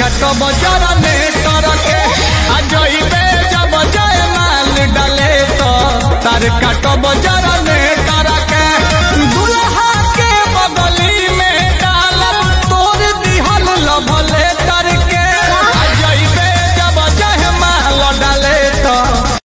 काटो बजार में करके अजइबे जब जय माल डाले तो तार काटो बजार